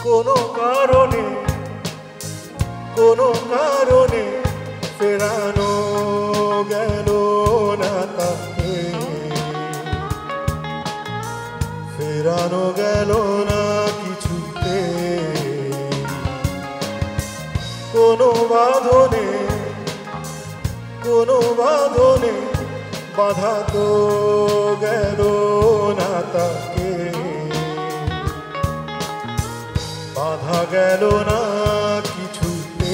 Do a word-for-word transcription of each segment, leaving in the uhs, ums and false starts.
কোনো কারণে কোনো কারণে ফেরানো গেল না তাকে, ফেরানো গেল না কিছুতে। কোনো বাঁধনে কোনো বাঁধনে বাধা তো গেল না তাকে, বাধা গেল না কিছুতে।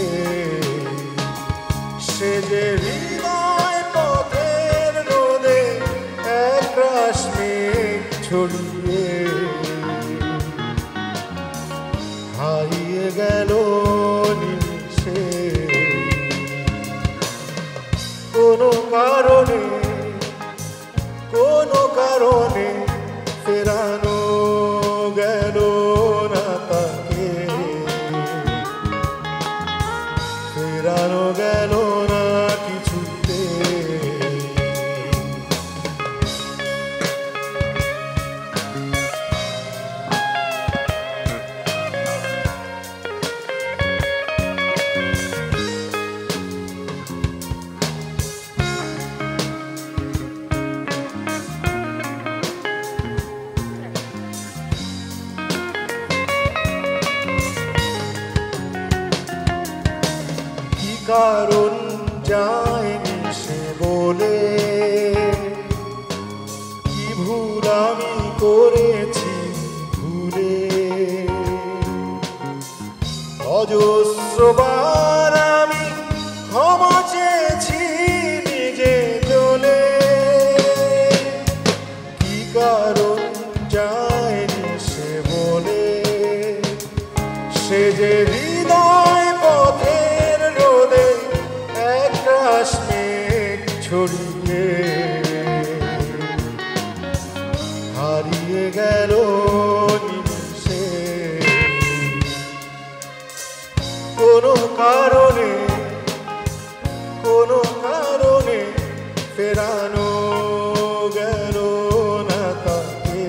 সে যে হৃদয় পথের রোদে একরাশ মেঘ ছড়িয়ে হারিয়ে গেল নিমিষে। কোনো কারণে কোনো কারণে ফেরানো গেল না তাকে, ফেরানো গেল না কিছুতে। কারণ যায়নি সে বলে, কি ভুল আমি করেছি ভুলে। অজস্রবার আমি ক্ষমা চেয়েছি নিজে জ্বলে, কি কারণ যায়নি সে বলে। সে যে হৃদয় পথে ছড়িয়ে হারিয়ে গেল নিমিষে। কোনো কারণে কোনো কারণে ফেরানো গেল না তাকে,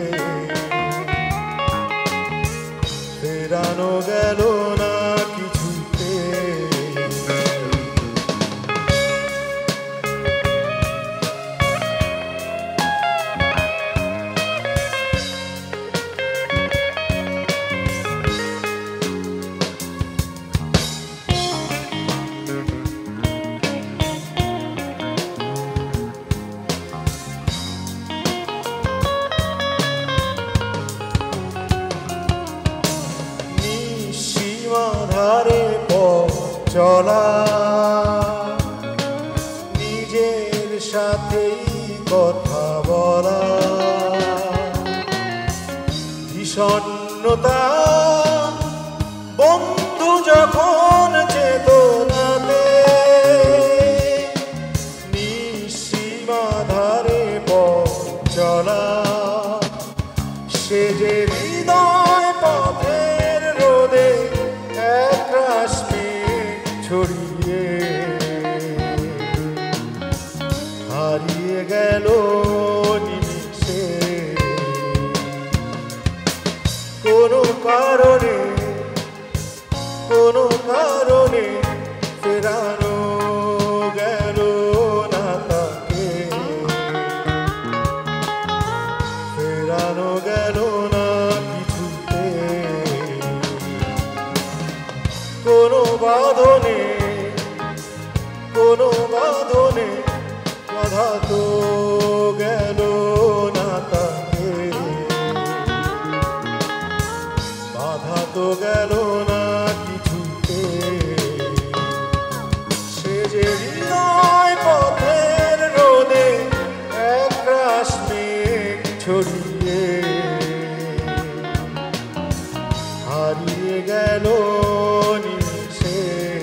ফেরানো গেল না কিছুতে। ধারে পথ চলা নিজের সাথেই কথা বলা, বিষণ্ণতা বন্ধু যখন চেতনাতে। নিঃসীমা ধারে পথ চলা সে যে হৃদয় পথের রোদে একরাশ মেঘ ছড়িয়ে হারিয়ে গেল নিমিষে। কোনো কারণে কোনো কারণে ফেরানো গেল না তাকে, ফেরানো গেল না কিছুতে। কোনো বাঁধনে কোনো বাঁধনে বাধা তো গেল না তাকে, বাধা তো গেল না কিছুতে। সে যে হৃদয় পথের রোদে একরাশ মেঘ ছড়িয়ে হারিয়ে গেল নিমিষে।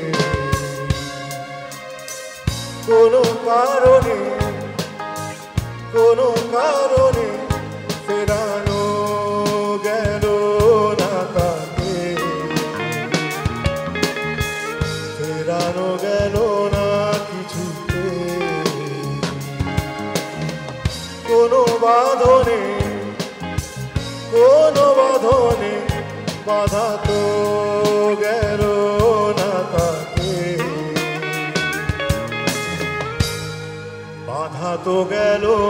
কোনো কারণে কোনো কারণে ফেরানো গেল না তাকে, ফেরানো গেল না কিছুতে। কোনো বাঁধনে কোনো বাঁধনে বাধা তো তো গেল